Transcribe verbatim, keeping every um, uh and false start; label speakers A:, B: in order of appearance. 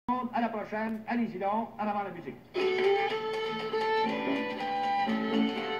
A: À la prochaine, allez-y donc, en avant la musique.